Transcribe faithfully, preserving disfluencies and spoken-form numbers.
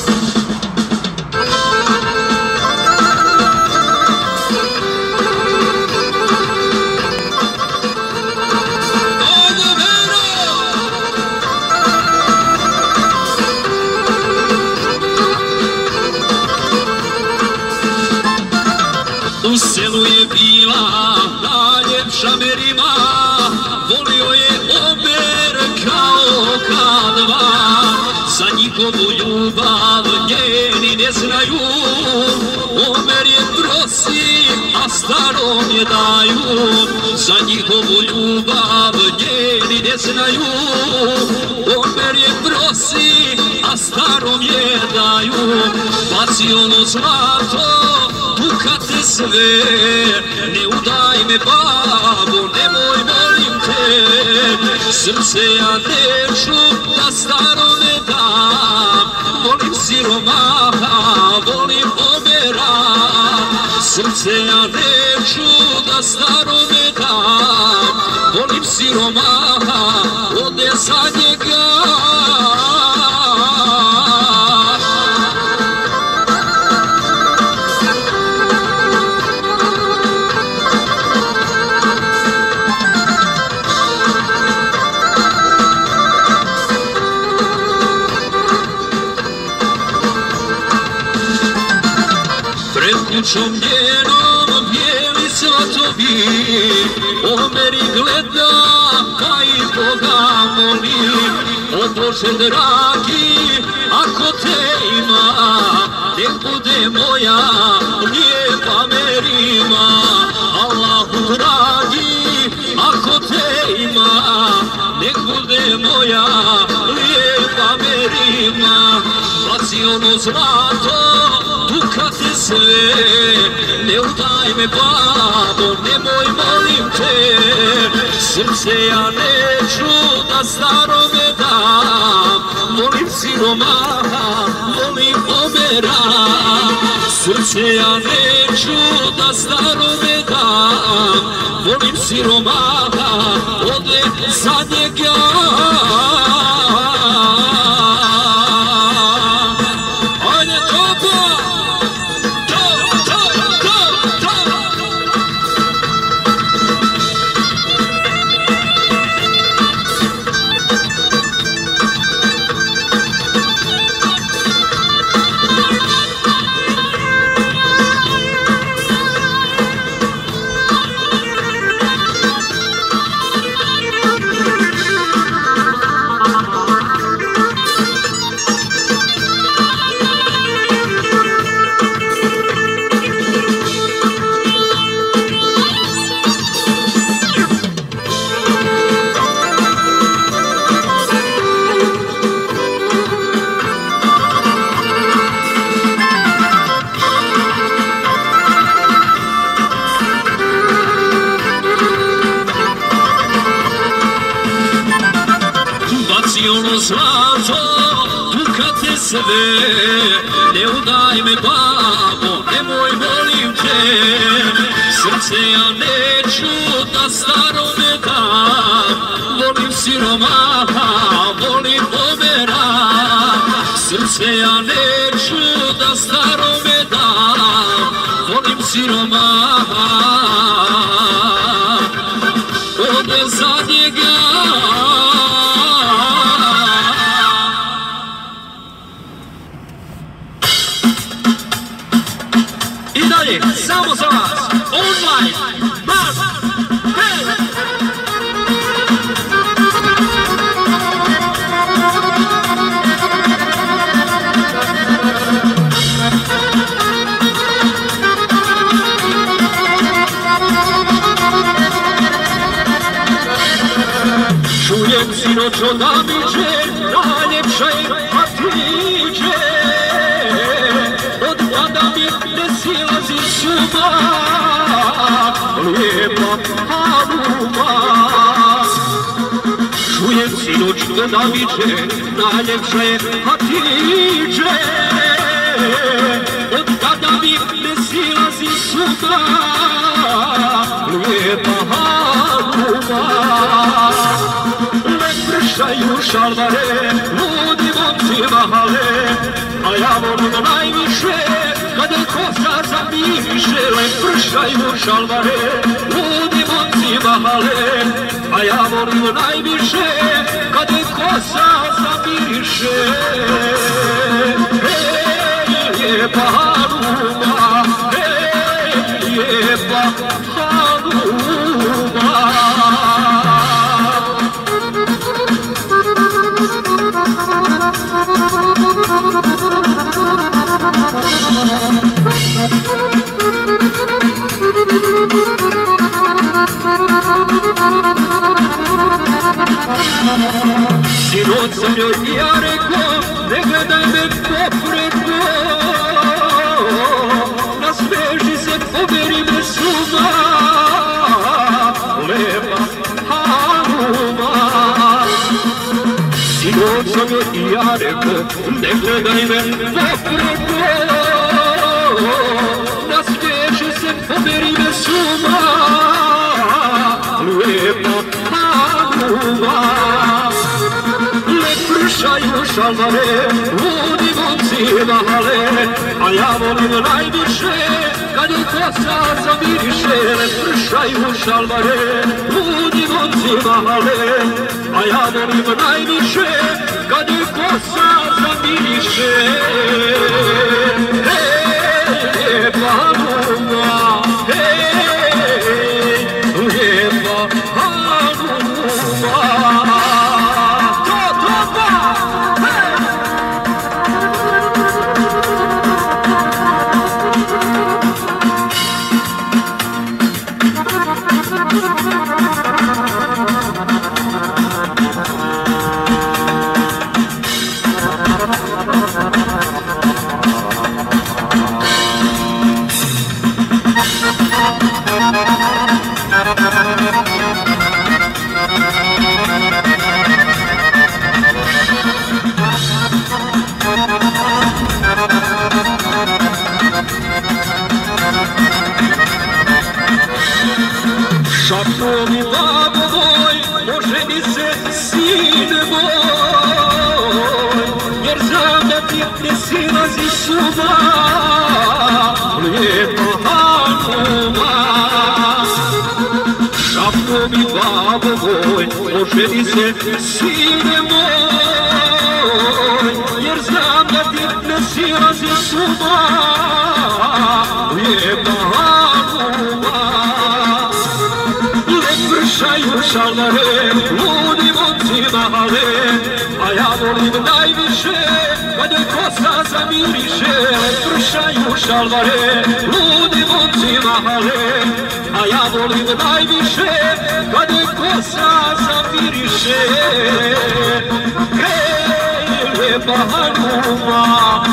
U selu je bila najljepša Merima, volio je Omer kao kadva. Za njihovu ljubav njeni ne znaju, Omer je prosi, a starom je daju. Za njihovu ljubav njeni ne znaju, Omer je prosi, a starom je daju. Baci ono zlato, tukate sve, ne udaj me babo, nemoj molim te. Srce ja neću da starome dam, volim siromaha, volim Omera. Srce ja neću da starome dam, volim siromaha, ode za njega. Kućom njenom bijeli svatovi, Omer ih gleda, pa i Boga moli. O Bože dragi, ako te ima, nek bude moja lijepa Merima. Allahu dragi, ako te ima, nek bude moja lijepa Merima. Baci ono zlato, tukate sve, ne udaj me babo, nemoj molim te. Srce ja neću da starome dam, volim siromaha, volim Omera. Srce ja neću da starome dam, volim siromaha, ode za njega. Ono zlato, tukate sve, ne udaj me babo, nemoj molim te. Srce ja neću da starome dam, volim siromaha, volim Omera. Srce ja neću da starome dam, volim siromaha, ode za njega. Samo za vas, online, bas, bas. Čujem sinoć od Amiđe, najljepša je Hatiđe. Od tada mi ne silazi šuma, lijepa Haruma. Čujem sinoć od Amiđe, najljepša je Hatiđe. Od tada mi ne silazi šuma, lijepa Haruma. Nek pršaju šalvare, ludi momci mahale, a ja zamiriše, pršaju šalvare, ludi momci mahale, a ja volim najviše kad je kosa zamiriše. Hej, lijepa Hanuma, hej, lijepa Hanuma. Sinoć sam joj ja rekao, ne gledaj me popredno, nasmeši se, poberi me suma, lepa Hanuma. Sinoć sam joj ja rekao, ne gledaj me popredno, nasmeši se, poberi me suma, lepa Hanuma. Pršaju šalvare, ludi momci mahale, a ja volim najviše kad je kosa zamiriše. Pršaju šalvare, ludi momci mahale, a ja volim najviše kad je kosa zamiriše. Hej, lijepa Hanuma, hej, lijepa Hanuma. Šapko mi babo moj, oženi se sine moj, jer znam da ti ne silazi suma, lijepa Hanuma. Šapko mi babo moj, oženi se sine moj, jer znam da ti ne silazi suma, lijepa Hanuma. Pršaju šalvare, ludi momci mahale, a ja volim najviše kad je kosa zamiriše. Pršaju šalvare, ludi momci mahale, a ja volim najviše kad je kosa zamiriše. Hej, lijepa Hanuma,